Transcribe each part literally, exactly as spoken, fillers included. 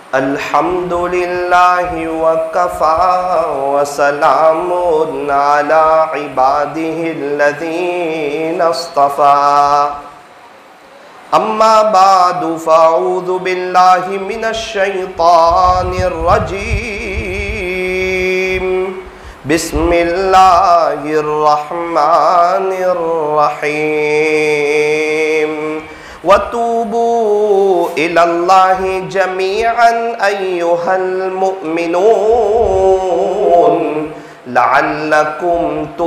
अल्हम्दुलिल्लाहि वकफ़ा वसलामुन अला इबादिहिल्लज़ीना इस्तफ़ा अम्मा बादु फ़अऊज़ु बिल्लाहि मिनश शैतानिर रजीम बिस्मिल्लाहिर रहमानिर रहीम वतूबू इलल्लाहि जमीअन अय्युहल मुअमिनून लअल्लकुम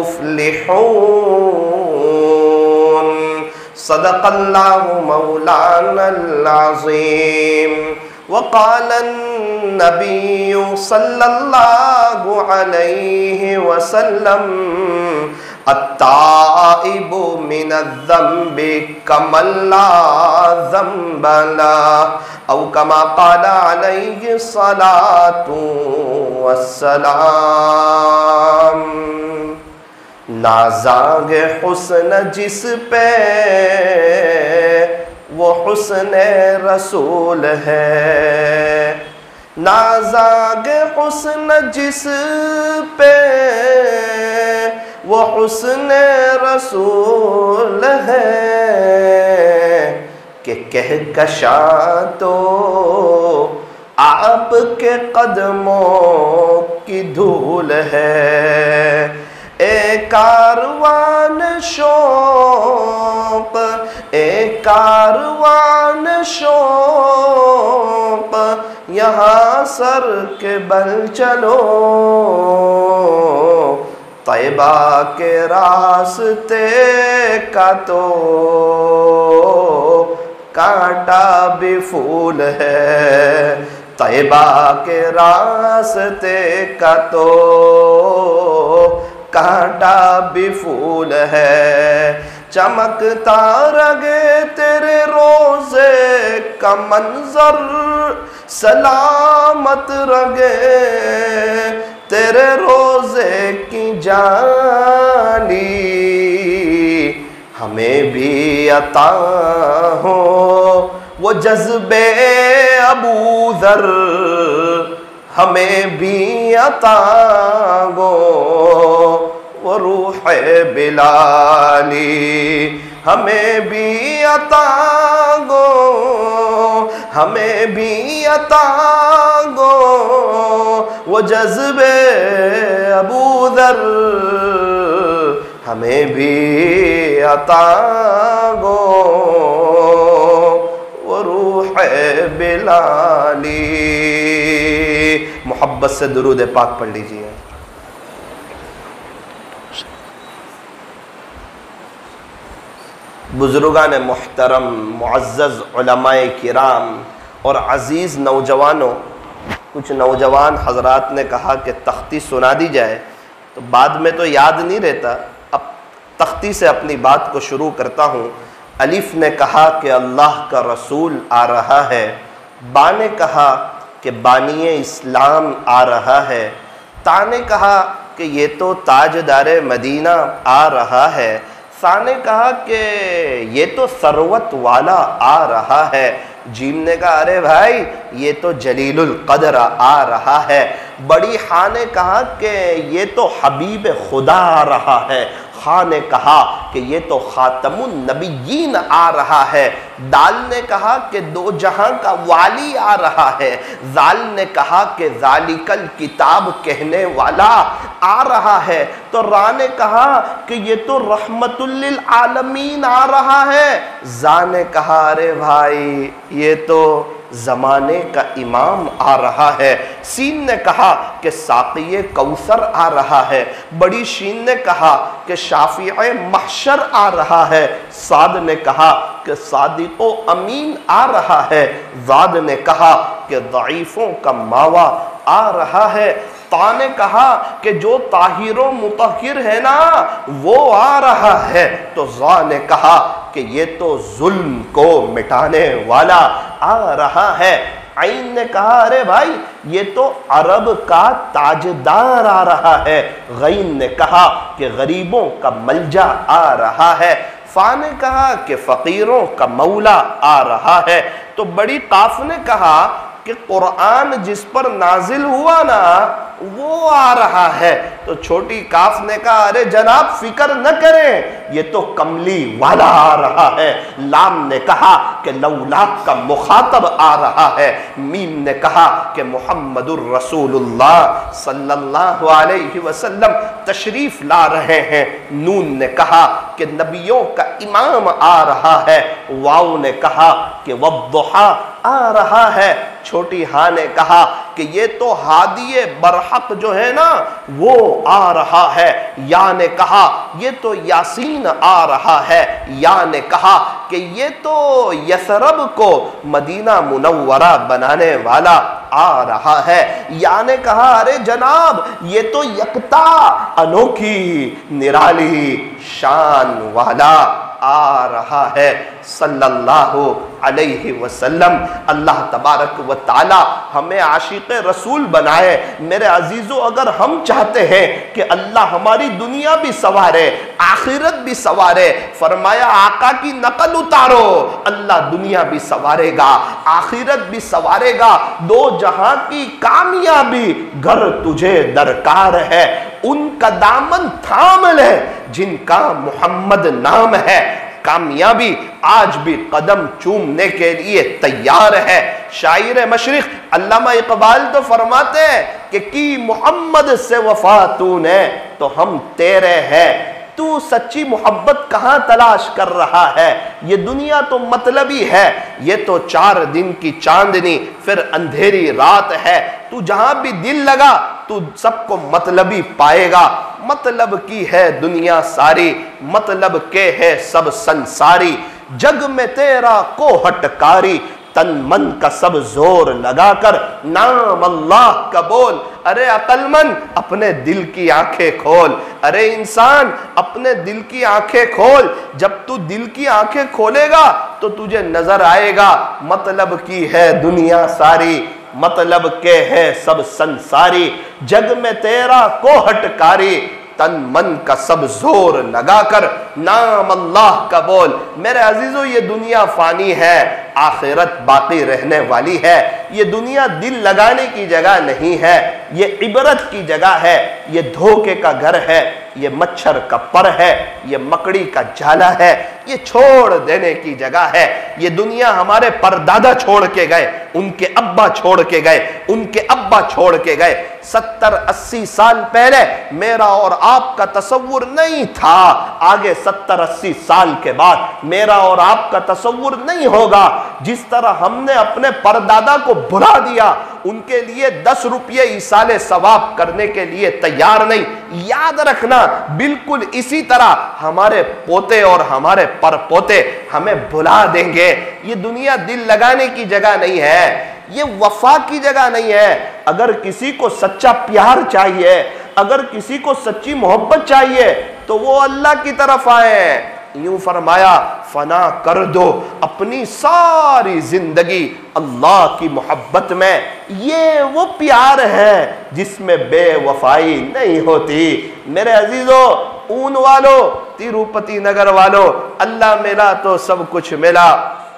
तुफ्लिहून सदक़ल्लाहु मौलानल अज़ीम वक़ालन नबिय्यु सल्लल्लाहु अलैहि वसल्लम अत्ताइबु मिनज़्ज़म्बि कमल्ला ज़म्बला औ कमा क़ाला अलैहि सलातु वस्सलाम। नाज़ागे हुस्न जिस पे वो हुस्ने रसूल है, नाज़ागे हुस्न जिस पे वो हुस्ने रसूल है कि कहकशा तो आपके कदमों की धूल है। एक कारवान शौक एक कारवान शौक यहाँ सर के बल चलो, तैबा के रास्ते का तो कांटा भी फूल है, तैबा के रास्ते का तो कांटा भी फूल है। चमकता रगे तेरे रोज़े का मंजर, सलामत रगे तेरे रोज़े की जानी, हमें भी अता हो वो जज्बे अबू ज़र, हमें भी अता गो वो रूहे बिलाली, हमें भी अता गो हमें भी अता गो वो जज्बे अबू ज़र, हमें भी अता गो वो रूहे बिलाली। मोहब्बत से दुरूद पाक पढ़ लीजिए। बुजुर्गान मुहतरम, मुअज़्ज़ज़ उलमाए किराम और अज़ीज़ नौजवानों, कुछ नौजवान हज़रात ने कहा कि तख्ती सुना दी जाए, तो बाद में तो याद नहीं रहता, अब तख्ती से अपनी बात को शुरू करता हूँ। अलिफ ने कहा कि अल्लाह का रसूल आ रहा है, बा ने कहा कि बानिए इस्लाम आ रहा है, ता ने कहा कि ये तो ताजदारे मदीना आ रहा है, सा ने कहा कि ये तो सरवत वाला आ रहा है, जीम ने कहा अरे भाई ये तो जलीलुल क़द्र आ रहा है, बड़ी हा ने कहा कि ये तो हबीब खुदा आ रहा है, खा ने कहा कि ये तो खातमुन नबिय्यीन आ रहा है, दाल ने कहा कि दो जहां का वाली आ रहा है, जाल ने कहा कि जालिकल किताब कहने वाला आ रहा है, तो रा ने कहा कि ये तो रहमतुल लिल आलमीन आ रहा है, जा ने कहा अरे भाई ये तो ज़माने का इमाम आ रहा है, सीन ने कहा कि साक़िए कौसर आ रहा है, बड़ी शीन ने कहा कि शाफ़िए महशर आ रहा है, साद ने कहा कि सादिक़ो अमीन आ रहा है, ज़ाद ने कहा कि ज़ईफ़ों का मावा आ रहा है, ता ने कहा कि जो ताहिरो मुतहिर है ना वो आ रहा है, तो ज़ा ने कहा कि ये तो जुल्म को मिटाने वाला आ रहा है, आइन ने कहा अरे भाई ये तो अरब का ताजदार आ रहा है, गैन ने कहा कि गरीबों का मलजा आ रहा है, फा ने कहा कि फ़कीरों का मौला आ रहा है, तो बड़ी काफ ने कहा कि कुरान जिस पर नाजिल हुआ ना वो आ रहा है। तो छोटी काफ ने कहा अरे जनाब फिक्र न करें, ये तो कमली वाला आ रहा है। लाम ने कहा कि लौला का मुखातब आ रहा है। मीम ने कहा कि मुहम्मदुर रसूलुल्लाह सल्लल्लाहु अलैहि वसल्लम तशरीफ ला रहे हैं। नून ने कहा कि नबियों का इमाम आ रहा है। वाव ने कहा कि वद्दुहा आ रहा है। छोटी हा ने कहा कि ये तो हादिये बरहक जो है ना वो आ रहा है। या ने कहा ये तो यासीन आ रहा है। या ने कहा कि ये तो यसरब को मदीना मुनव्वरा बनाने वाला आ रहा है। या ने कहा अरे जनाब ये तो यकता अनोखी निराली शान वाला आ रहा है सल्लल्लाहु अलैहि वसल्लम। अल्लाह तबारक व ताला हमें आशिक़ रसूल बनाए। मेरे अजीज़ों, अगर हम चाहते हैं कि अल्लाह हमारी दुनिया भी संवारे आखिरत भी संवारे, फरमाया आका की नकल उतारो, अल्लाह दुनिया भी संवारेगा आखिरत भी संवारेगा। दो जहां की कामयाबी घर तुझे दरकार है, उनका दामन थाम ले जिनका मोहम्मद नाम है। कामयाबी आज भी कदम चूमने के लिए तैयार है। शायर मशरिक अल्लामा इकबाल तो फरमाते हैं कि की मोहम्मद से वफा तूने तो हम तेरे हैं। तू सच्ची मोहब्बत कहाँ तलाश कर रहा है? ये दुनिया तो मतलबी है, ये तो चार दिन की चांदनी फिर अंधेरी रात है। तू जहां भी दिल लगा तू सबको मतलबी पाएगा। मतलब की है दुनिया सारी, मतलब के है सब संसारी। जग में तेरा को हटकारी, तन मन का सब जोर लगाकर नाम अल्लाह का बोल। अरे अकलमंद अपने दिल की आंखें खोल, अरे इंसान अपने दिल की आंखें खोल। जब तू दिल की आंखें खोलेगा तो तुझे नजर आएगा मतलब की है दुनिया सारी, मतलब के है सब संसारी। जग में तेरा को हटकारी, तन मन का सब जोर लगाकर नाम अल्लाह का बोल। मेरे अजीजों, ये दुनिया फानी है, आखिरत बाकी रहने वाली है। ये दुनिया दिल लगाने की जगह नहीं है, ये इबरत की जगह है। ये धोखे का घर है, ये मच्छर का पर है, ये मकड़ी का जाला है, ये छोड़ देने की जगह है। ये दुनिया हमारे परदादा छोड़ के गए, उनके अब्बा छोड़ के गए, उनके अब्बा छोड़ के गए। सत्तर अस्सी साल पहले मेरा और आपका तसव्वुर नहीं था, आगे सत्तर अस्सी साल के बाद मेरा और आपका तसव्वुर नहीं होगा। जिस तरह हमने अपने परदादा को भुला दिया, उनके लिए दस रुपये इसाले सवाब करने के लिए तैयार नहीं, याद रखना बिल्कुल इसी तरह हमारे पोते और हमारे परपोते हमें भुला देंगे। ये दुनिया दिल लगाने की जगह नहीं है, ये वफा की जगह नहीं है। अगर किसी को सच्चा प्यार चाहिए, अगर किसी को सच्ची मोहब्बत चाहिए तो वो अल्लाह की तरफ आए। यूं फरमाया फना कर दो अपनी सारी जिंदगी अल्लाह की मोहब्बत में। ये वो प्यार है जिसमें बेवफाई नहीं होती। मेरे अजीजों, ऊन वालों, तिरुपति नगर वालों, अल्लाह मिला तो सब कुछ मिला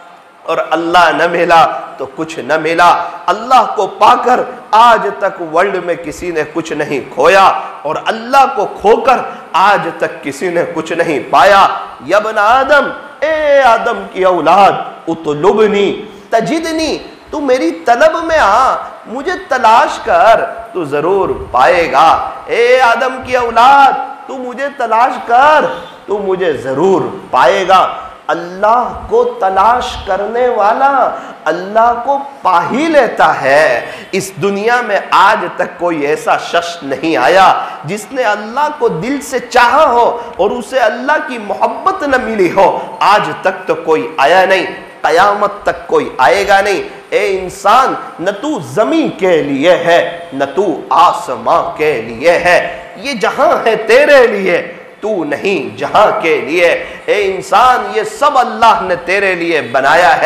और अल्लाह न मिला तो कुछ न मिला। अल्लाह को पाकर आज तक वर्ल्ड में किसी ने कुछ नहीं खोया और अल्लाह को खोकर आज तक किसी ने कुछ नहीं पाया। यबन आदम, ए आदम की औलाद, उतलुबनी तजिदनी, तू मेरी तलब में आ, मुझे तलाश कर, तू जरूर पाएगा। ए आदम की औलाद, तू मुझे तलाश कर, तू मुझे जरूर पाएगा। अल्लाह को तलाश करने वाला अल्लाह को पा ही लेता है। इस दुनिया में आज तक कोई ऐसा शख्स नहीं आया जिसने अल्लाह को दिल से चाहा हो और उसे अल्लाह की मोहब्बत न मिली हो। आज तक तो कोई आया नहीं, कयामत तक कोई आएगा नहीं। ए इंसान, न तू जमीन के लिए है, न तू आसमां के लिए है। ये जहां है तेरे लिए, तू नहीं जहां के लिए। ए इंसान, ये सब अल्लाह ने तेरे लिए बनाया है।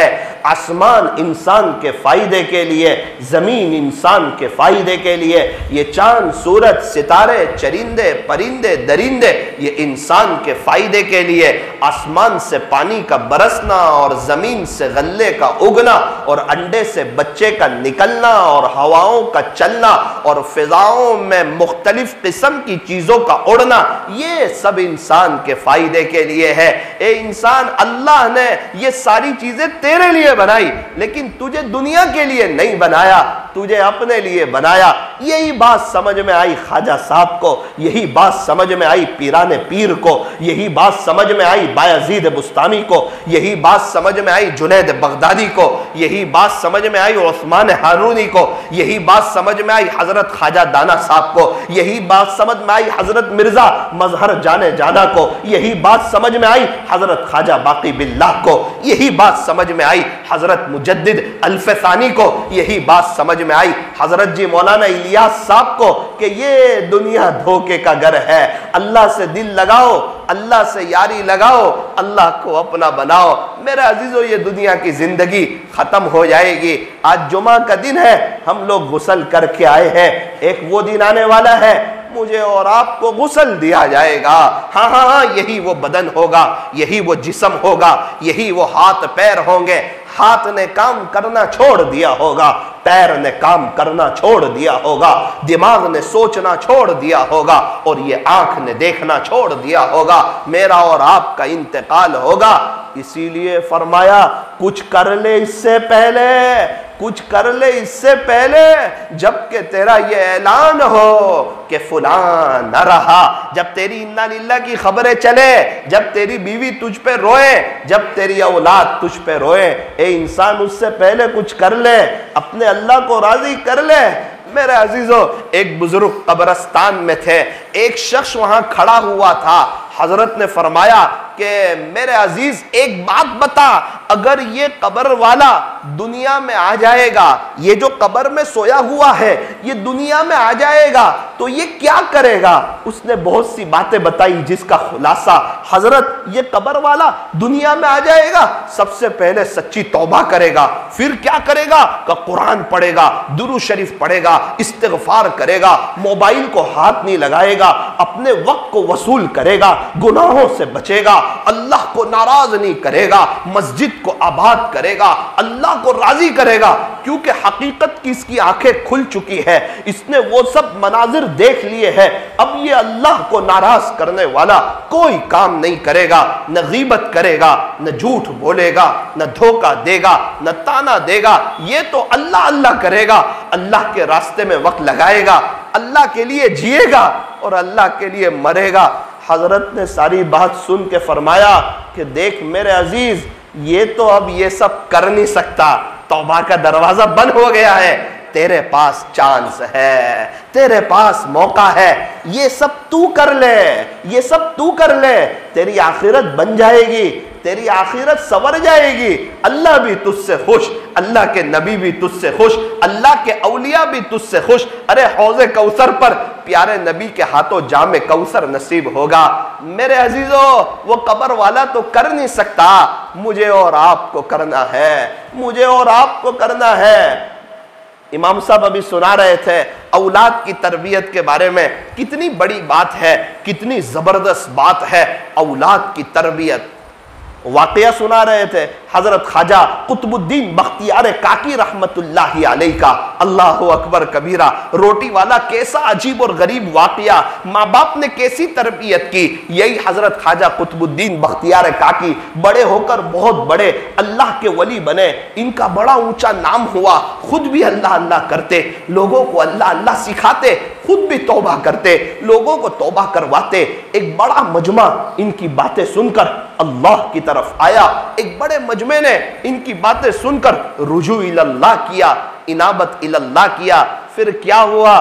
आसमान इंसान के फ़ायदे के लिए, ज़मीन इंसान के फ़ायदे के लिए, ये चांद सूरज सितारे चरिंदे परिंदे दरिंदे ये इंसान के फ़ायदे के लिए। आसमान से पानी का बरसना और ज़मीन से गल्ले का उगना और अंडे से बच्चे का निकलना और हवाओं का चलना और फिजाओं में मुख्तलिफ किस्म की चीज़ों का उड़ना, ये सब इंसान के फ़ायदे के लिए है। ए इंसान, अल्लाह ने ये सारी चीज़ें तेरे लिए बनाई, लेकिन तुझे दुनिया के लिए नहीं बनाया, तुझे अपने लिए बनाया। यही बात समझ में आई ख्वाजा साहब को, यही बात समझ में आई पीराने पीर को, यही बात समझ में आई बायजीद बुस्तामी को, यही बात समझ में आई जुनैद बगदादी को, यही बात समझ में आई उस्मान हारूनी को, यही बात समझ में आई हजरत ख्वाजा दाना साहब को, यही बात समझ में आई हजरत मिर्जा मजहर जाने जाना को, यही बात समझ में आई हजरत ख्वाजा बाकी बिल्लाह को, यही बात समझ में आई हजरत मुजद्दिद अल्फसानी को, यही बात समझ में आई हजरत जी मौलाना इलियास साहब को कि ये दुनिया धोखे का घर है। अल्लाह से दिल लगाओ, अल्लाह से यारी लगाओ, अल्लाह को अपना बनाओ। मेरे अजीजों, ये दुनिया की जिंदगी खत्म हो जाएगी। आज जुमा का दिन है, हम लोग गुस्ल करके आए हैं। एक वो दिन आने वाला है, मुझे और आपको गुस्ल दिया जाएगा। हाँ हाँ हाँ, यही वो बदन होगा, यही वो जिस्म होगा, यही वो हाथ पैर होंगे। हाथ ने काम करना छोड़ दिया होगा, पैर ने काम करना छोड़ दिया होगा, दिमाग ने सोचना छोड़ दिया होगा और ये आंख ने देखना छोड़ दिया होगा। मेरा और आपका इंतकाल होगा। इसीलिए फरमाया, कुछ कर ले इससे पहले, कुछ कर ले इससे पहले, जबकि तेरा ये ऐलान हो कि फुलान न रहा। जब तेरी इन्ना लिल्लाह की खबरें चले, जब तेरी बीवी तुझ पे रोए, जब तेरी औलाद तुझ पे रोए, ए इंसान उससे पहले कुछ कर ले, अपने अल्लाह को राजी कर ले। मेरे अजीजों, एक बुजुर्ग कब्रिस्तान में थे, एक शख्स वहां खड़ा हुआ था। हजरत ने फरमाया कि मेरे अजीज, एक बात बता, अगर ये कब्र वाला दुनिया में आ जाएगा, ये जो कब्र में सोया हुआ है ये दुनिया में आ जाएगा तो ये क्या करेगा? उसने बहुत सी बातें बताई, जिसका खुलासा, हजरत ये कब्र वाला दुनिया में आ जाएगा, सबसे पहले सच्ची तौबा करेगा, फिर क्या करेगा? का कुरान पढ़ेगा, दुरूद शरीफ पढ़ेगा, इस्तिगफार करेगा, मोबाइल को हाथ नहीं लगाएगा, अपने वक्त को वसूल करेगा, गुनाहों से बचेगा, अल्लाह को नाराज नहीं करेगा, मस्जिद को आबाद करेगा, अल्लाह को राजी करेगा, क्योंकि हकीकत की इसकी आंखें खुल चुकी है, इसने वो सब मनाजिर देख लिए हैं। अब ये अल्लाह को नाराज करने वाला कोई काम नहीं करेगा, न गीबत करेगा, न झूठ बोलेगा, न धोखा देगा, न ताना देगा, ये तो अल्लाह अल्लाह करेगा, अल्लाह के रास्ते में वक्त लगाएगा, अल्लाह के लिए जिएगा और अल्लाह के लिए मरेगा। हजरत ने सारी बात सुन के फरमाया कि देख मेरे अजीज, ये तो अब ये सब कर नहीं सकता, तौबा का दरवाजा बंद हो गया है, तेरे पास चांस है, तेरे पास मौका है, ये सब तू कर ले, ये सब तू कर ले, तेरी आखिरत बन जाएगी, तेरी आखिरत संवर जाएगी, अल्लाह भी तुझसे खुश, अल्लाह के नबी भी तुझसे खुश, अल्लाह के औलिया भी तुझसे खुश। अरे हौज़े कौसर पर प्यारे नबी के हाथों जामे कौसर नसीब होगा। मेरे अजीजों, वो कब्र वाला तो कर नहीं सकता, मुझे और आपको करना है, मुझे और आपको करना है। इमाम साहब अभी सुना रहे थे औलाद की तरबियत के बारे में, कितनी बड़ी बात है, कितनी जबरदस्त बात है औलाद की तरबियत। वाक़िया सुना रहे थे हजरत ख्वाजा कुतुबुद्दीन बख्तियार काकी रहमतुल्लाहि अलैहि का, अल्लाहु अकबर कबीरा। रोटी वाला कैसा अजीब और गरीब वाक़िया, माँ बाप ने कैसी तरबियत की। यही हजरत ख्वाजा कुतुबुद्दीन बख्तियार काकी बड़े होकर बहुत बड़े अल्लाह के वली बने, इनका बड़ा ऊंचा नाम हुआ, खुद भी अल्लाह अल्लाह करते, लोगों को अल्लाह अल्लाह सिखाते, खुद भी तौबा करते, लोगों को तौबा करवाते। एक बड़ा मजमा इनकी बातें सुनकर अल्लाह की तरफ आया, एक बड़े मजमे ने इनकी बातें सुनकर रुजू इल्लाह किया, इनाबत इल्लाह किया। फिर क्या हुआ?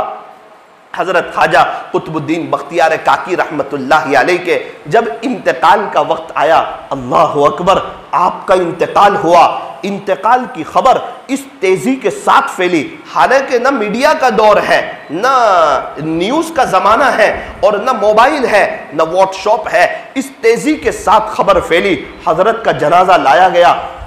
हजरत ख्वाजा कुतुबुद्दीन बख्तियार काकी रहमतुल्लाहि अलैहि के जब इंतकाल का वक्त आया, अल्लाह अकबर, आपका इंतकाल हुआ। इंतकाल की खबर इस तेजी के साथ फैली, हालांकि न मीडिया का दौर है, न न्यूज का जमाना है और न मोबाइल है, न व्हाट्सएप है, इस तेजी के साथ खबर फैली। हजरत का जनाजा लाया गया,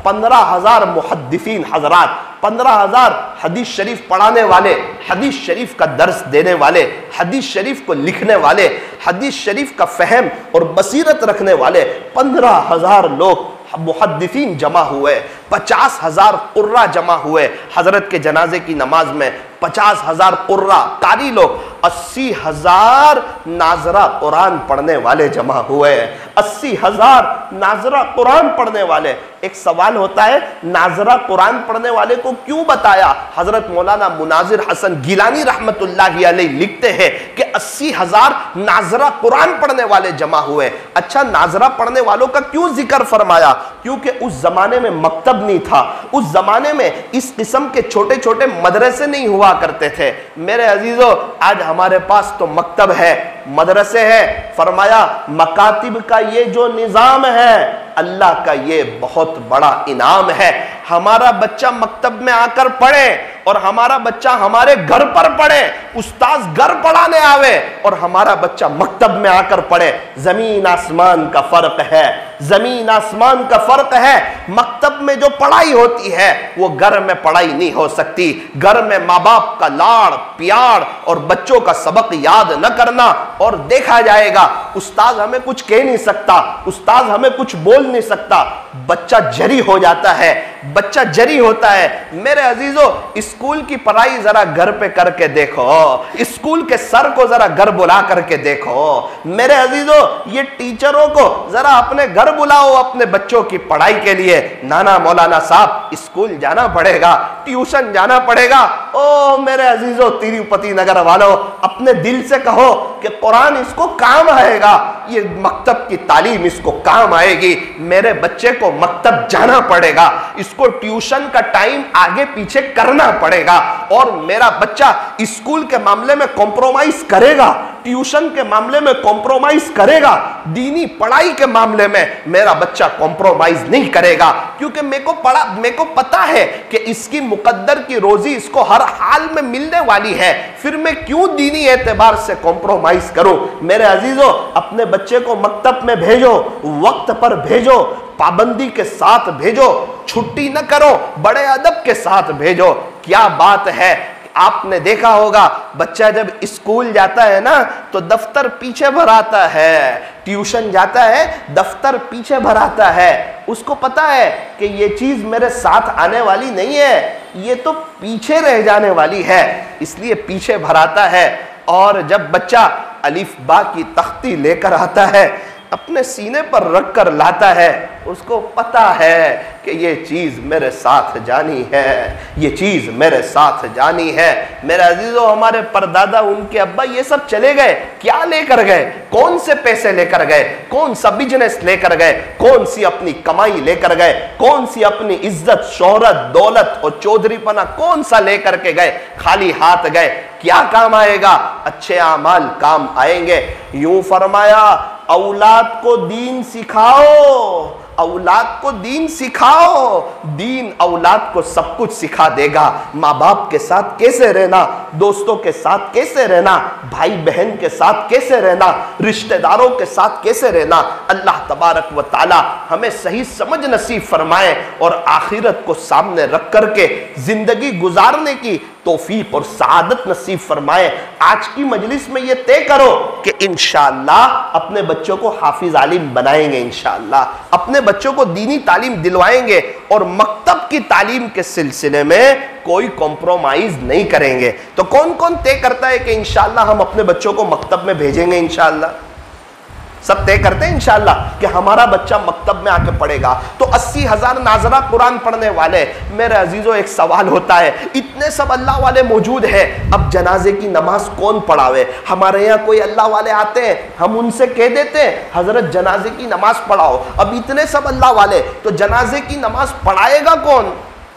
पंद्रह हजार मुहद्दिसीन हजरात, पंद्रह हजार हदीस शरीफ पढ़ाने वाले, हदीस शरीफ का दर्स देने वाले, हदीस शरीफ को लिखने वाले, हदीस शरीफ का फहम और बसीरत रखने वाले पंद्रह हजार लोग मुहद्दिसीन जमा हुए, पचास हजार कुर्रा जमा हुए हजरत के जनाजे की नमाज में, पचास हजार कुर्रा कारी लोग, अस्सी हजार नाजरा कुरान पढ़ने वाले जमा हुए, अस्सी हजार नाजरा कुरान पढ़ने वाले। एक सवाल होता है, नाजरा कुरान पढ़ने वाले को क्यों बताया? हजरत मौलाना मुनाजिर हसन गिलानी रहमतुल्लाहि अलैह लिखते हैं कि अस्सी हजार नाजरा कुरान पढ़ने वाले जमा हुए। अच्छा, नाजरा पढ़ने वालों का क्यों जिक्र फरमाया? क्योंकि उस जमाने में मकतब नहीं था, उस जमाने में इस किस्म के छोटे छोटे मदरसे नहीं हुआ करते थे। मेरे अजीजों, आज हमारे पास तो मकतब है, मदरसे है। फरमाया मकातिब का ये जो निज़ाम है, अल्लाह का ये बहुत बड़ा इनाम है। हमारा बच्चा मकतब में आकर पढ़े और हमारा बच्चा हमारे घर पर पढ़े, उस्ताद घर पढ़ाने आवे और हमारा बच्चा मकतब में आकर पढ़े। जमीन आसमान का फर्क है, जमीन आसमान का फर्क है। मकतब में जो पढ़ाई होती है वो घर में पढ़ाई नहीं हो सकती। घर में माँ बाप का लाड़ प्यार और बच्चों का सबक याद न करना, और देखा जाएगा उस्ताद हमें कुछ कह नहीं सकता, उस्ताद हमें कुछ बोल नहीं सकता, बच्चा जरी हो जाता है, बच्चा जरी होता है। मेरे अजीजों, स्कूल की पढ़ाई जरा घर पे करके देखो, स्कूल के सर को जरा घर बुला करके देखो। मेरे अजीजों, ये टीचरों को जरा अपने घर बुलाओ अपने बच्चों की पढ़ाई के लिए। नाना मौलाना साहब, स्कूल जाना पड़ेगा, ट्यूशन जाना पड़ेगा। ओ मेरे अजीजों, तिरुपति नगर वालों, अपने दिल से कहो कि कुरान इसको काम आएगा, ये मकतब की तालीम इसको काम आएगी। मेरे बच्चे को मकतब जाना पड़ेगा, इसको ट्यूशन का टाइम आगे पीछे करना पड़ेगा, और मेरा बच्चा स्कूल के मामले में कॉम्प्रोमाइज करेगा, ट्यूशन के मामले में कॉम्प्रोमाइज करेगा, दीनी पढ़ाई के मामले में मेरा बच्चा कॉम्प्रोमाइज नहीं करेगा। क्योंकि मेरे को पढ़ा मेरे को पता है कि इसकी मुकद्दर की रोजी इसको हर हाल में मिलने वाली है, फिर मैं क्यों दीनी एतबार से कॉम्प्रोमाइज करूं? मेरे अजीजों, अपने बच्चे को मकतब में भेजो, वक्त पर भेजो, पाबंदी के साथ भेजो, छुट्टी न करो, बड़े अदब के साथ भेजो। क्या बात है, आपने देखा होगा बच्चा जब स्कूल जाता है ना तो दफ्तर पीछे भराता है, ट्यूशन जाता है दफ्तर पीछे भराता है। उसको पता है कि ये चीज मेरे साथ आने वाली नहीं है, ये तो पीछे रह जाने वाली है, इसलिए पीछे भराता है। और जब बच्चा अलिफ बा की तख्ती लेकर आता है, अपने सीने पर रख कर लाता है, उसको पता है कि ये चीज मेरे साथ जानी है, ये चीज मेरे साथ जानी है। मेरे अजीजों, हमारे परदादा, उनके अब्बा ये सब चले गए, क्या लेकर गए? कौन से पैसे लेकर गए? कौन सा बिजनेस लेकर गए? कौन सी अपनी कमाई लेकर गए? कौन सी अपनी इज्जत शोहरत दौलत और चौधरीपना कौन सा लेकर के गए? खाली हाथ गए, क्या काम आएगा? अच्छे अमाल काम आएंगे। यूं फरमाया, औलाद को दीन सिखाओ, औलाद को दीन सिखाओ, दीन औलाद को सब कुछ सिखा देगा। माँ बाप के साथ कैसे रहना, दोस्तों के साथ कैसे रहना, भाई बहन के साथ कैसे रहना, रिश्तेदारों के साथ कैसे रहना, अल्लाह तबारक व ताला हमें सही समझ नसीब फरमाए और आखिरत को सामने रख करके जिंदगी गुजारने की तौफीक और सआदत नसीब फरमाए। आज की मजलिस में ये तय करो कि इंशाअल्लाह अपने बच्चों को हाफिज आलिम बनाएंगे, इंशाअल्लाह अपने बच्चों को दीनी तालीम दिलवाएंगे और मकतब की तालीम के सिलसिले में कोई कॉम्प्रोमाइज नहीं करेंगे। तो कौन कौन तय करता है कि इंशाअल्लाह हम अपने बच्चों को मकतब में भेजेंगे? इंशाअल्लाह सब तय करते हैं इंशाअल्लाह कि हमारा बच्चा मकतब में आके पढ़ेगा। तो अस्सी हजार नाजरा कुरान पढ़ने वाले, मेरे अजीजों, एक सवाल होता है, इतने सब अल्लाह वाले मौजूद हैं, अब जनाजे की नमाज कौन पढ़ावे? हमारे यहाँ कोई अल्लाह वाले आते हैं, हम उनसे कह देते हैं हजरत जनाजे की नमाज पढ़ाओ। अब इतने सब अल्लाह वाले, तो जनाजे की नमाज पढ़ाएगा कौन?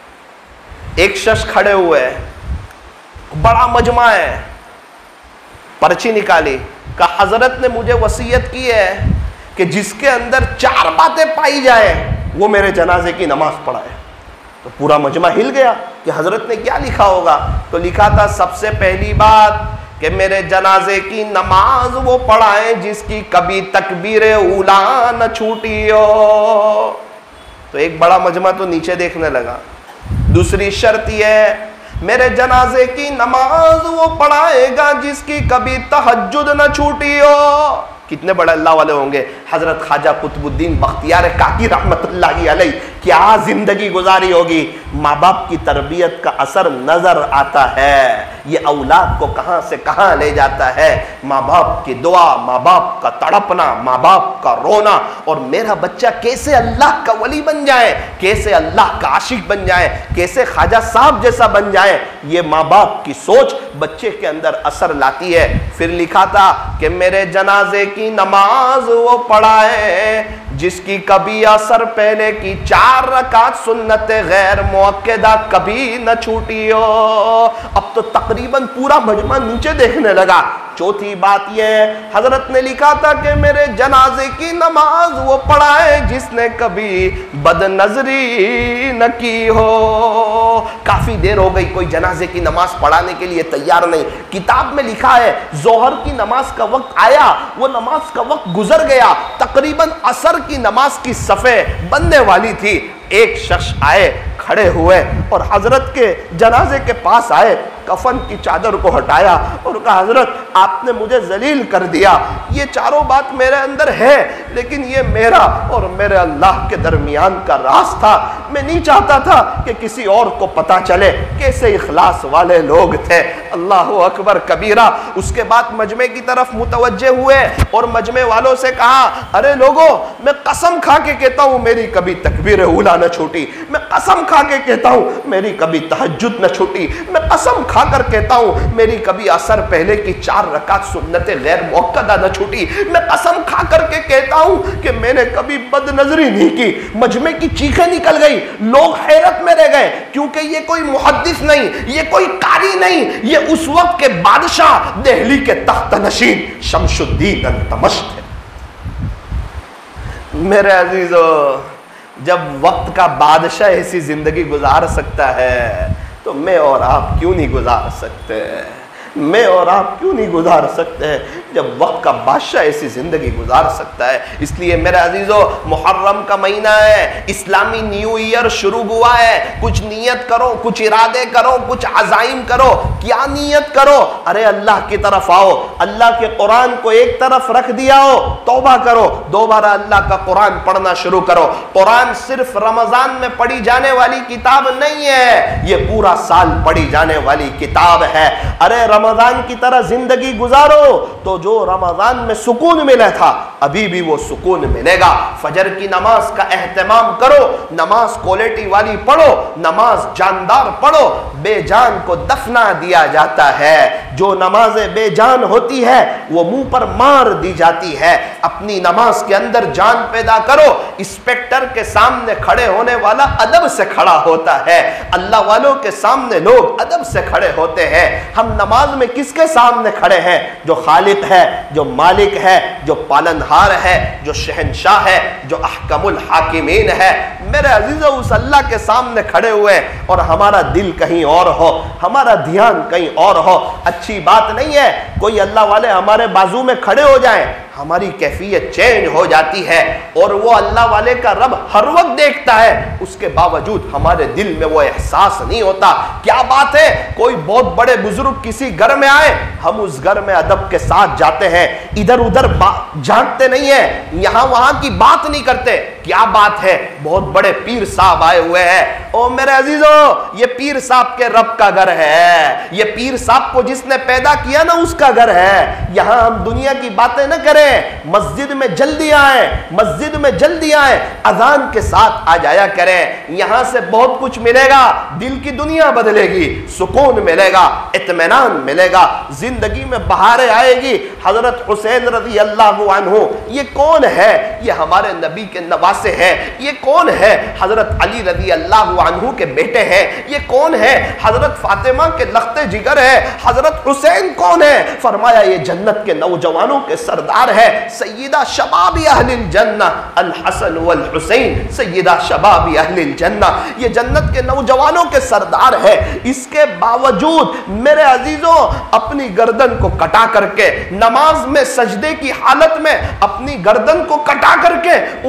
एक शख्स खड़े हुए, बड़ा मजमा है, पर्ची निकाली, कहा हजरत ने मुझे वसीयत की है कि जिसके अंदर चार बातें पाई जाए वो मेरे जनाजे की नमाज पढ़ाए। तो पूरा मजमा हिल गया कि हजरत ने क्या लिखा होगा। तो लिखा था, सबसे पहली बात कि मेरे जनाजे की नमाज वो पढ़ाएं जिसकी कभी तकबीर उला न छूटी हो। तो एक बड़ा मजमा तो नीचे देखने लगा। दूसरी शर्त यह है, मेरे जनाजे की नमाज वो पढ़ाएगा जिसकी कभी तहज्जुद न छूटी हो। कितने बड़े अल्लाह वाले होंगे। हजरत ख्वाजा कुतुबुद्दीन बख्तियार काकी रहमतुल्लाहि अलैह क्या जिंदगी गुजारी होगी। माँ बाप की तरबियत का असर नजर आता है, ये औलाद को कहाँ से कहाँ ले जाता है। माँ बाप की दुआ, माँ बाप का तड़पना, माँ बाप का रोना, और मेरा बच्चा कैसे अल्लाह का वली बन जाए, कैसे अल्लाह का आशिक बन जाए, कैसे ख्वाजा साहब जैसा बन जाए। ये माँ बाप की सोच बच्चे के अंदर असर लाती है। फिर लिखा था कि मेरे जनाजे की नमाज वो पढ़ाए जिसकी कभी असर पहले की चार रकात सुन्नत गैर मुअक्कदा कभी न छूटी हो। अब तो तकरीबन पूरा मजमा नीचे देखने लगा। चौथी बात यह, हजरत ने लिखा था कि मेरे जनाजे की नमाज वो पढ़ाए जिसने कभी बदनजरी न की हो। काफी देर हो गई, कोई जनाजे की नमाज पढ़ाने के लिए तैयार नहीं। किताब में लिखा है जोहर की नमाज का वक्त आया, वो नमाज का वक्त गुजर गया, तकरीबन असर की नमाज की सफ़े बनने वाली थी। एक शख्स आए, खड़े हुए और हजरत के जनाजे के पास आए, कफन की चादर को हटाया और कहा, हजरत आपने मुझे जलील कर दिया। ये चारों बात मेरे अंदर है, लेकिन ये मेरा और मेरे अल्लाह के दरमियान का राज था। मैं नहीं चाहता था कि किसी और को पता चले। कैसे इखलास वाले लोग थे। अल्लाह अकबर कबीरा। उसके बाद मजमे की तरफ मुतवज्जे हुए और मजमे वालों से कहा, अरे लोगों, मैं कसम खा के कहता हूँ मेरी कभी तकबीर उला न छूटी। मैं कसम खा के कहता हूँ मेरी कभी तहज्जुद न छूटी। मैं कसम खा कर कहता हूँ मेरी कभी असर पहले की चार रकात सुन्नत गैर मुअक्कदा न छूटी। मैं कसम खा करके कहता हूँ कि मैंने कभी बदनजरी नहीं की। मजमे की चीखें निकल गई, लोग हैरत में रह गए, क्योंकि ये कोई मुहद्दिस नहीं, ये कोई कारी नहीं, ये उस वक्त के बादशाह दिल्ली के तख्त नशीन शमशुद्दीन अल्तमश थे। मेरे अजीजों, जब वक्त का बादशाह ऐसी जिंदगी गुजार सकता है तो मैं और आप क्यों नहीं गुजार सकते। मैं और आप क्यों नहीं गुजार सकते हैं जब वक्त का बादशाह ऐसी ज़िंदगी गुजार सकता है। इसलिए मेरे अजीज़ों, मुहर्रम का महीना है, इस्लामी न्यू ईयर शुरू हुआ है। कुछ नियत करो, कुछ इरादे करो, कुछ अज़ाइम करो। क्या नियत करो? अरे अल्लाह की तरफ आओ, अल्लाह के कुरान को एक तरफ रख दिया हो, तौबा करो, दोबारा अल्लाह का कुरान पढ़ना शुरू करो। कुरान सिर्फ रमज़ान में पढ़ी जाने वाली किताब नहीं है, ये पूरा साल पढ़ी जाने वाली किताब है। अरे रमज़ान की तरह जिंदगी गुजारो तो जो रमज़ान में सुकून मिला था अभी भी वो सुकून मिलेगा। फजर की नमाज का एहतमाम करो, नमाज क्वालिटी वाली पढ़ो, नमाज जानदार पढ़ो। बेजान को दफना दिया जाता है, जो नमाजें बेजान होती है वो मुंह पर मार दी जाती है। अपनी नमाज के अंदर जान पैदा करो। इंस्पेक्टर के सामने खड़े होने वाला अदब से खड़ा होता है, अल्लाह वालों के सामने लोग अदब से खड़े होते हैं। हम नमाज में किसके सामने खड़े हैं? जो खालिक है, जो मालिक है, जो पालनहार है, जो शहनशाह है, जो अहकमुल हाकिमीन है। मेरे अजीजों, उस अल्लाह के सामने खड़े हुए और हमारा दिल कहीं और हो, हमारा ध्यान कहीं और हो। अच्छी बात नहीं है कोई अल्लाह वाले हमारे बाजू में खड़े हो जाएं, हमारी कैफियत चेंज हो जाती है और वो अल्लाह वाले का रब हर वक्त देखता है, उसके बावजूद हमारे दिल में वो एहसास नहीं होता। क्या बात है, कोई बहुत बड़े बुजुर्ग किसी घर में आए, हम उस घर में अदब के साथ जाते हैं, इधर उधर झांकते नहीं है, यहां वहां की बात नहीं करते। क्या बात है, बहुत बड़े पीर साहब आए हुए हैं। ओ मेरे अजीजों, ये पीर साहब के रब का घर है, ये पीर साहब को जिसने पैदा किया ना उसका घर है। यहां हम दुनिया की बातें न करें, मस्जिद में जल्दी आए, मस्जिद में जल्दी आए, अजान के साथ आ जाया करें। यहां से बहुत कुछ मिलेगा, दिल की दुनिया बदलेगी, सुकून मिलेगा, इत्मीनान मिलेगा, जिंदगी में बहारें आएगी। हजरत हुसैन रज़ी अल्लाहु अन्हु, ये कौन है? ये हमारे नबी के नवासे हैं। ये कौन है? हजरत अली रज़ी अल्लाहु अन्हु के बेटे हैं। ये कौन है? हजरत फातिमा के लख्ते जिगर है। हजरत हुसैन कौन है? फरमाया ये जन्नत के नौजवानों के सरदार है, सय्यदा शबाबी अहलिल जन्ना अल हसन वल हुसैन, सय्यदा शबाबी अहलिल जन्ना, ये जन्नत के नौजवानों के सरदार है। इसके बावजूद मेरे अजीजों, अपनी गर्दन को कटा करके नमाज में सजदे की हालत में अपनी गर्दन को कटा करके उम्मत को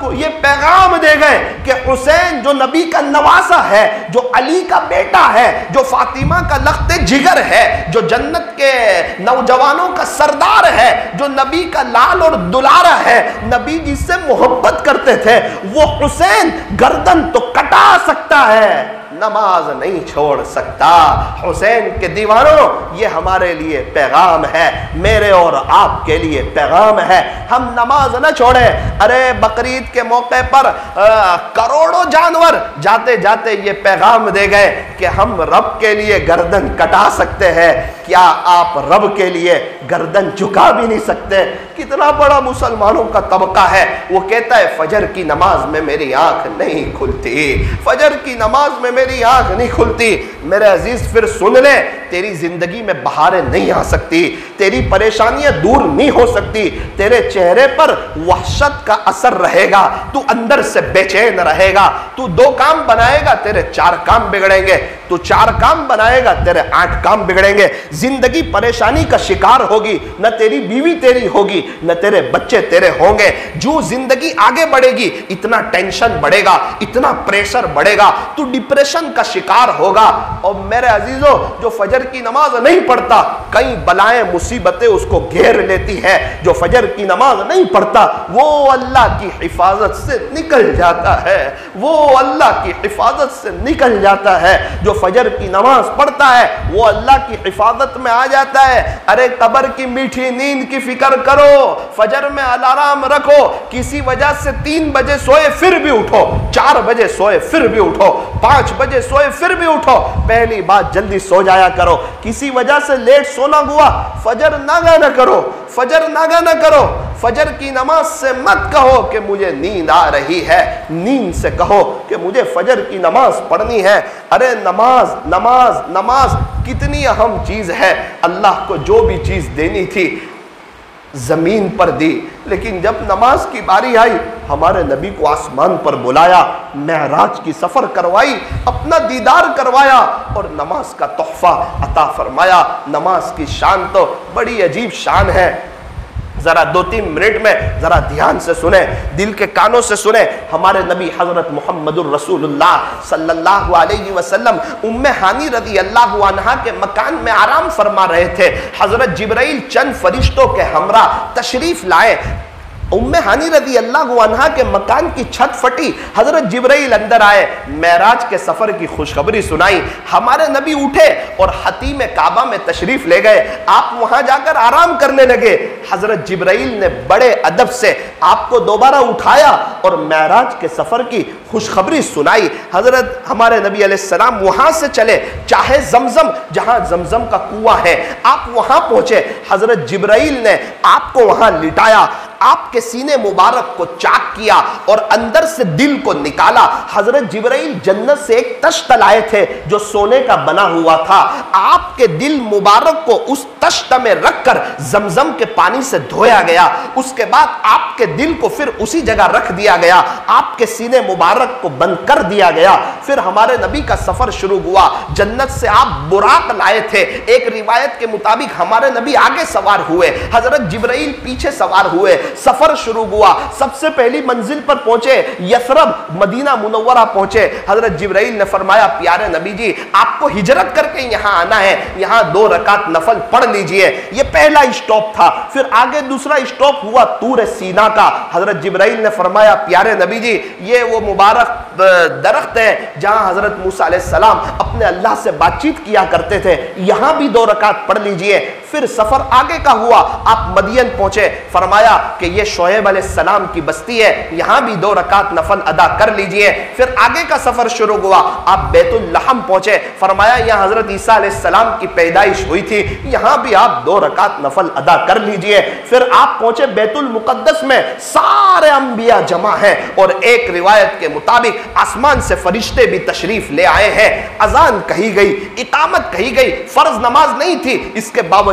को ये पैगाम दे गए कि हुसैन जो नबी का नवासा है, जो अली का बेटा है, जो फातिमा का लख्ते जिगर है, जो जन्नत के नौजवानों का सरदार है, जो नबी का लाल और दुलारा है, नबी जिससे मोहब्बत करते थे, वो हुसैन गर्दन तो कटा सकता है, नमाज नहीं छोड़ सकता। हुसैन के दीवानों, ये हमारे लिए पैगाम है, मेरे और आपके लिए पैगाम है, हम नमाज न छोड़े। अरे बकरीद के मौके पर आ, करोड़ों जानवर जाते जाते ये पैगाम दे गए कि हम रब के लिए गर्दन कटा सकते हैं, क्या आप रब के लिए गर्दन झुका भी नहीं सकते? कितना बड़ा मुसलमानों का तबका है, वो कहता है फजर की नमाज में मेरी आंख नहीं खुलती, फजर की नमाज में मेरी आंख नहीं खुलती। मेरे अजीज फिर सुन ले, तेरी जिंदगी में बहारें नहीं आ सकती, तेरी परेशानियां दूर नहीं हो सकती, तेरे चेहरे पर वहशत का असर रहेगा, तू अंदर से बेचैन रहेगा, तू दो काम बनाएगा तेरे चार काम बिगड़ेंगे, तू चार काम बनाएगा तेरे आठ काम बिगड़ेंगे, जिंदगी परेशानी का शिकार होगी, न तेरी बीवी तेरी होगी, न तेरे बच्चे तेरे होंगे। जो जिंदगी आगे बढ़ेगी इतना टेंशन बढ़ेगा, इतना प्रेशर बढ़ेगा, तू डिप्रेशन का शिकार होगा। और मेरे अजीजों, जो फजर की नमाज नहीं पढ़ता, कई बलाएं मुसीबतें उसको घेर लेती है। जो फजर की नमाज नहीं पढ़ता वो अल्लाह की हिफाजत से निकल जाता है, वो अल्लाह की हिफाजत से निकल जाता है। जो फजर की नमाज पढ़ता है वो अल्लाह की हिफाजत में आ जाता है। अरे कब्र की मीठी नींद की फिक्र करो, फजर में अलार्म रखो, किसी वजह से तीन बजे सोए फिर भी उठो, चार बजे सोए फिर भी उठो, पांच बजे सोए फिर भी उठो, पहली बात जल्दी सो जाया करो। किसी वजह से लेट सोना हुआ, फजर नागा न करो, फजर नागा न करो। फजर की नमाज से मत कहो कि मुझे नींद आ रही है, नींद से कहो कि मुझे फजर की नमाज पढ़नी है। अरे नमाज नमाज नमाज कितनी अहम चीज है। अल्लाह को जो भी चीज देनी थी जमीन पर दी, लेकिन जब नमाज की बारी आई हमारे नबी को आसमान पर बुलाया, मेराज की सफर करवाई, अपना दीदार करवाया और नमाज का तोहफा अता फरमाया। नमाज की शान तो बड़ी अजीब शान है। जरा दो तीन मिनट में जरा ध्यान से सुने, दिल के कानों से सुने। हमारे नबी हजरत मोहम्मदुर रसूलुल्लाह सल्लल्लाहु अलैहि वसल्लम उम्मे हानी रज़ी अल्लाहु अन्हा के मकान में आराम फरमा रहे थे। हजरत जिब्राइल चंद फरिश्तों के हमरा तशरीफ लाए। उम्मे हानी रज़ी अल्लाहु अन्हा के मकान की छत फटी, हजरत जिब्राइल अंदर आए, मेराज के सफर की खुशखबरी सुनाई। हमारे नबी उठे और हतीम काबा में तशरीफ ले गए। आप वहां जाकर आराम करने लगे। हजरत जिब्राइल ने बड़े अदब से आपको दोबारा उठाया और मेराज के सफर की खुशखबरी सुनाई। हजरत हमारे नबी अलैहिस्सलाम वहां से चले, चाहे जमजम, जहां जमजम का कुआं है, आप वहां पहुंचे। हजरत जिब्राइल ने आपको वहां लिटाया, आपके सीने मुबारक को चाक किया और अंदर से दिल को निकाला। हजरत जिब्राइल जन्नत से एक तश्त लाए थे जो सोने का बना हुआ था। आपके दिल मुबारक को उस तश्त में रखकर जमजम के पानी से धोया गया। उसके बाद आपके दिल को फिर उसी जगह रख दिया गया, आपके सीने मुबारक को बंद कर दिया गया। फिर हमारे नबी का सफर शुरू हुआ। जन्नत से आप बुराक लाए थे। एक रिवायत के मुताबिक हमारे नबी आगे सवार हुए, हजरत जिब्राइल पीछे सवार हुए। सफर शुरू हुआ। सबसे पहली मंजिल पर पहुंचे, यसरब मदीना मुनव्वरा पहुंचे। हजरत जिब्राइल ने फरमाया, प्यारे नबी जी आपको हिजरत करके यहां आना है, यहां दो रकात नफल पढ़ लीजिए। ये पहला स्टॉप था। फिर आगे दूसरा स्टॉप हुआ तूर सीना का। हजरत जिब्राइल ने फरमाया, प्यारे नबी जी ये वो मुबारक दरख्त है जहां हजरत मूसा अलैहिस्सलाम अपने अल्लाह से बातचीत किया करते थे, यहां भी दो रकात पढ़ लीजिए। फिर सफर आगे का हुआ, आप मदियन पहुंचे। फरमाया कि ये शोएब अलैहिस्सलाम की बस्ती है, यहां भी दो रकात नफल अदा कर लीजिए। फिर आगे का सफर शुरू हुआ, आप बैतुल लहम पहुंचे। फरमाया यहां हजरत ईसा अलैहिस्सलाम की पैदाइश हुई थी, यहां भी आप दो रकात नफल अदा कर लीजिए। फिर आप पहुंचे बैतुल मुकद्दस में, सारे अंबिया जमा हैं और एक रिवायत के मुताबिक आसमान से फरिश्ते भी तशरीफ ले आए हैं। अजान कही गई, इकामत कही गई, फर्ज नमाज नहीं थी, इसके बावजूद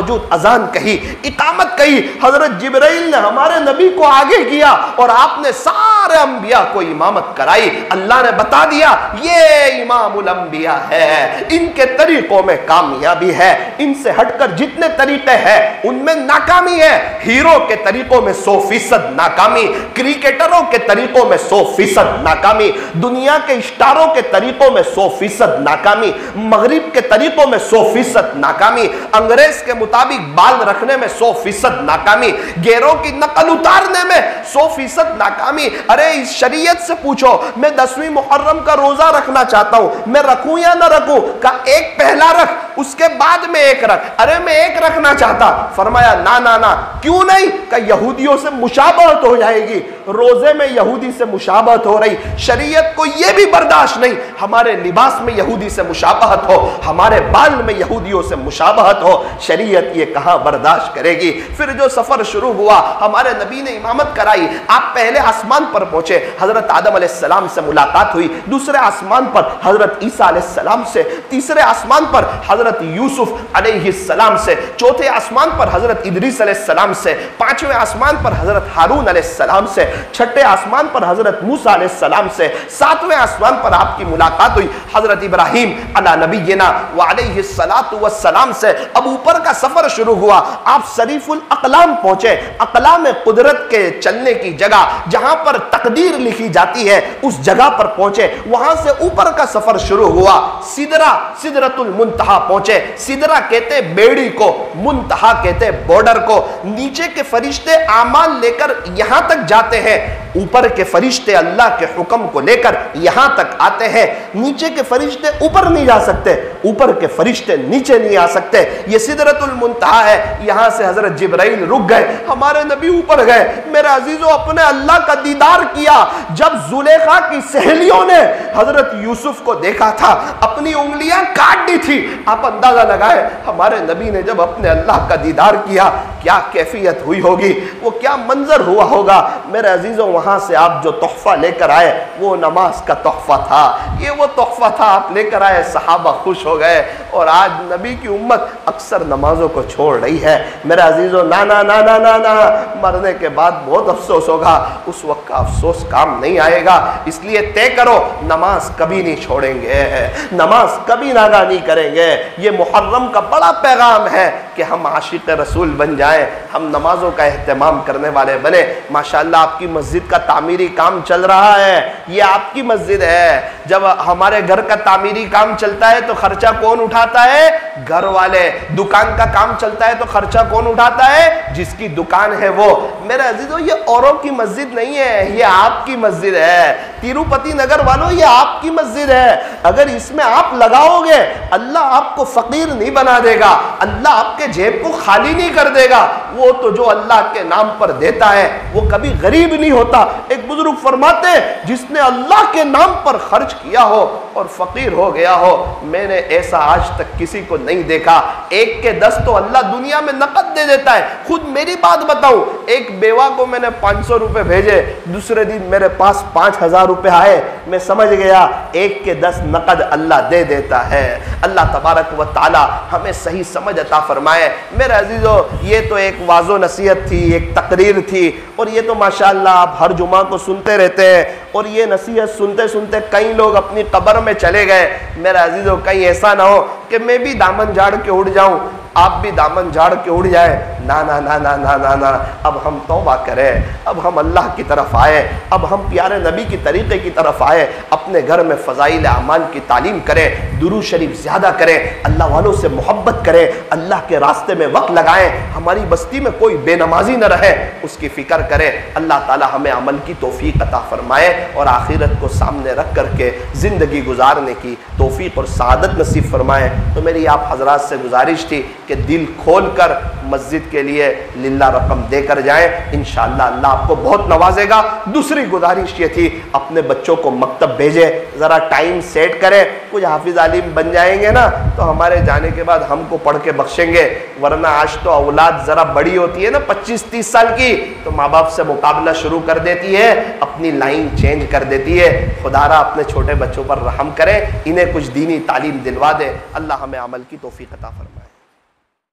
बावजूद अजान कही, इकामत कही। हजरत जिब्राइल ने हमारे नबी को आगे किया और आपने सारे अंबिया को इमामत कराई। अल्लाह ने बता दिया ये इमामुल अंबिया है, इनके तरीकों में कामयाबी है, इनसे हटकर जितने तरीके हैं उनमें नाकामी है। हीरो के तरीकों में सौ फीसद नाकामी, क्रिकेटरों के तरीकों में सौ फीसद नाकामी, दुनिया के स्टारों के तरीकों में सौ फीसद नाकामी, मगरिब के तरीकों में सौ फीसद नाकामी, अंग्रेज के मुताबिक बाल रखने में सौ फीसद नाकामी, गेरों की नकल उतारने में सौ फीसद नाकामी। अरे इस शरीयत से पूछो, मैं दसवीं मुहर्रम का रोजा रखना चाहता हूं, मैं रखूं या ना रखूं? का एक पहला रख, उसके बाद में एक रख। अरे मैं एक रखना चाहता, फरमाया ना ना ना, क्यों नहीं? का यहूदियों से मुशाबहत हो जाएगी, रोजे में यहूदी से मुशाबहत हो रही, शरीयत को यह भी बर्दाश्त नहीं हमारे लिबास में यहूदी से मुशाबहत हो, हमारे बाल में यहूदियों से मुशाबहत हो, शरीयत ये कहां बर्दाश्त करेगी। फिर जो सफर शुरू हुआ, हमारे नबी ने इमामत कराई। आप पहले आसमान पर पहुंचे, हजरत आदम अलैहिस्सलाम से मुलाकात हुई, दूसरे आसमान पर हजरत ईसा अलैहिस्सलाम से, तीसरे आसमान पर हजरत यूसुफ अलैहिस्सलाम से, चौथे आसमान पर हजरत इदरीस अलैहिस्सलाम से, पांचवें आसमान पर हजरत हारून अलैहिस्सलाम से, छठे आसमान पर हजरत मूसा अलैहिस्सलाम से, सातवें आसमान पर आपकी मुलाकात हुई हजरत इब्राहीम अला नबीना व अलैहिस्सलातु वस्सलाम से। अब ऊपर का सफर शुरू हुआ, आप शरीफुल अकलाम पहुंचे, अकलाम कुदरत के चलने की जगह जहां पर तकदीर लिखी जाती है उस जगह पर पहुंचे। वहां से ऊपर का सफर शुरू हुआ, सिदरा सिदरतुल मुंतहा पहुंचे। सिदरा कहते बेड़ी को, मुंतहा कहते बॉर्डर को। नीचे के फरिश्ते आमाल लेकर यहां तक जाते हैं, ऊपर के फरिश्ते अल्लाह के हुक्म को लेकर यहां तक आते हैं। नीचे के फरिश्ते ऊपर नहीं जा सकते, ऊपर के फरिश्ते नीचे नहीं आ सकते। ये सिदरतुल मुंतहा है, यहां से हजरत जिब्राइल रुक गए, हमारे नबी ऊपर गए। मेरे अजीजों, अपने अल्लाह का दीदार किया। जब जुलेखा की सहेलियों ने हजरत यूसुफ को देखा था, अपनी उंगलियां काट दी थी। आप अंदाजा लगाए, हमारे नबी ने जब अपने अल्लाह का दीदार किया, क्या कैफियत हुई होगी, वो क्या मंजर हुआ होगा। मेरे अजीजों, वहां से आप जो तोहफा लेकर आए वो नमाज का तोहफा था, ये वो तोहफा था आप लेकर आए, सहाबा खुश हो गए। और आज नबी की उम्मत अक्सर नमाजों को छोड़ रही है। मेरे अजीजों, ना ना ना ना ना ना, मरने के बाद बहुत अफसोस होगा, उस वक्त का अफसोस काम नहीं आएगा। इसलिए तय करो, नमाज कभी नहीं छोड़ेंगे, नमाज कभी नागा नहीं करेंगे। ये मुहर्रम का बड़ा पैगाम है कि हम आशिक रसूल बन जाएं, हम नमाजों का एहतमाम करने वाले बने। माशाअल्लाह आपकी मस्जिद का तामीरी काम चल रहा है, ये आपकी मस्जिद है। जब हमारे घर का तामीरी काम चलता है तो खर्चा कौन उठाता है? घर वाले। दुकान का काम चलता है तो खर्चा कौन उठाता है? जिसकी दुकान है वो। मेरे अजीजों, ये औरों की मस्जिद नहीं है, ये आपकी मस्जिद है। तिरुपति नगर वालों, ये आपकी मस्जिद है। अगर इसमें आप लगाओगे, अल्लाह आपको फकीर नहीं बना देगा, अल्लाह आपके जेब को खाली नहीं कर देगा। वो तो जो अल्लाह के नाम पर देता है वो कभी गरीब नहीं होता। एक बुजुर्ग फरमाते, जिसने अल्लाह के नाम पर खर्च किया हो और फकीर हो गया हो, मैंने ऐसा आज तक किसी को नहीं देखा। एक के दस तो अल्लाह दुनिया में नकद दे देता है। खुद मेरी बात बताऊं, एक बेवा को मैंने पाँच सौ रुपये भेजे, दूसरे दिन मेरे पास पाँच हजार रुपये आए। मैं समझ गया एक के दस नकद अल्लाह दे देता है। अल्लाह तबारक व ताला हमें सही समझ अता फरमाए। मेरे अजीजों, ये तो एक वाज़ो नसीहत थी, एक तकरीर थी, और ये तो माशाअल्लाह आप हर जुमा को सुनते रहते हैं। और ये नसीहत सुनते सुनते कई लोग अपनी कब्र में चले गए। मेरे अजीजों, कहीं ऐसा ना हो कि मैं भी दामन झाड़ के उड़ जाऊं, आप भी दामन झाड़ के उड़ जाए। ना ना ना ना ना ना ना, अब हम तौबा करें, अब हम अल्लाह की तरफ आए, अब हम प्यारे नबी की तरीक़े की तरफ आए। अपने घर में फ़ज़ाइल आमाल की तालीम करें, दुरूद शरीफ ज़्यादा करें, अल्लाह वालों से मोहब्बत करें, अल्लाह के रास्ते में वक्त लगाएं। हमारी बस्ती में कोई बेनमाजी न रहे, उसकी फ़िक्र करें। अल्लाह ताला हमें अमल की तौफ़ीक़ अता फरमाए और आखिरत को सामने रख करके ज़िंदगी गुजारने की तौफ़ीक़ और सआदत नसीब फरमाए। तो मेरी आप हज़रात से गुजारिश थी कि दिल खोल कर मस्जिद के लिए लिल्ला रकम देकर जाएं, इंशाअल्लाह अल्लाह आपको बहुत नवाजेगा। दूसरी गुजारिश ये थी, अपने बच्चों को मकतब भेजें, ज़रा टाइम सेट करें। कुछ हाफिज आलिम बन जाएंगे ना तो हमारे जाने के बाद हमको पढ़ के बख्शेंगे, वरना आज तो औलाद ज़रा बड़ी होती है ना, पच्चीस तीस साल की, तो माँ बाप से मुकाबला शुरू कर देती है, अपनी लाइन चेंज कर देती है। खुदारा अपने छोटे बच्चों पर रहम करें, इन्हें कुछ दीनी तालीम दिलवा दे। अल्लाह हमें अमल की तौफीक अता फरमाए।